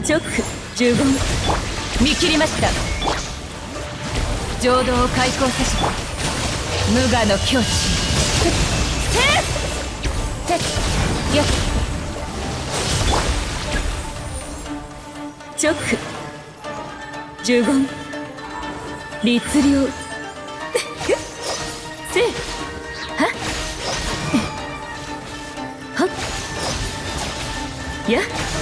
直呪言見切りました。浄土を開口せし無我の境地。てや直呪言律令せははっや